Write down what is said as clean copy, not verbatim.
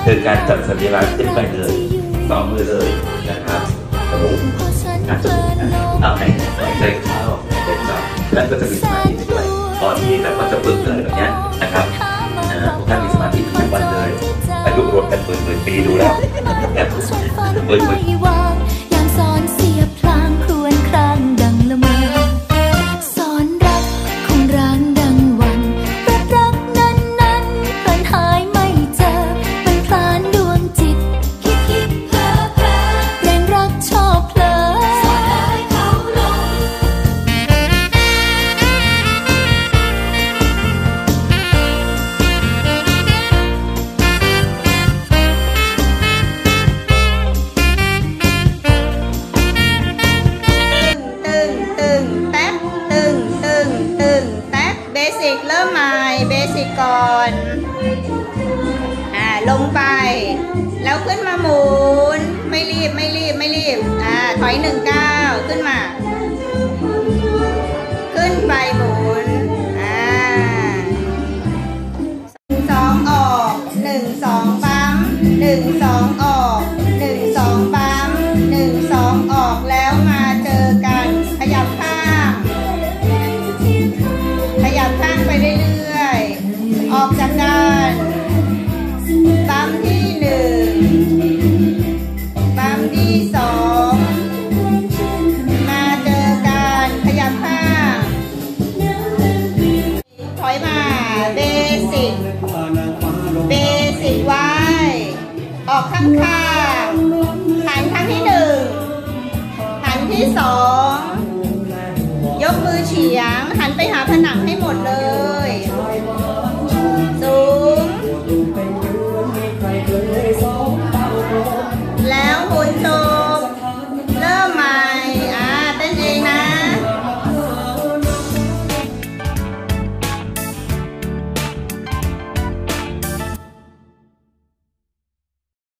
คือการจัดสัญลักษณ์ขึ้นไปเลย2 มือเลยนะครับเอาให้ใจเข้าใจเข้าแล้วก็จะมีสมาธิด้วยตอนนี้แล้วก็จะฝึกเลยแบบนี้นะครับทุกท่านมีสมาธิทุกวันเลยอายุรวมกันหมื่นปีดูแล้วหมื่นยามสอนเสียพลางครวญครางดังละเมอสอนรักคงร้างดังวันรักนั้นเพลินหายไม่เจอมันพลานดวงจิตคิดเพลอแรงรักชอบเพลอสอนให้เขาลงเบสิกเริ่มใหม่เบสิกก่อนลงไปแล้วขึ้นมาหมุนไม่รีบถอย1 ก้าวขึ้นมาขึ้นไปหมุน2 ออก1 2ปั๊ม1 2ออก1 2ปั๊ม1 2ออกแล้วมาเจอกันขยับข้างไปเรื่อยๆออกจากกันปั๊มที่1ปั๊มที่2มาเจอกันขยับข้างถอยมาเบสิกไว้ออกข้างหันครั้งที่1หันที่2ยกมือเฉียงหันไปหาผนังให้หมดเลย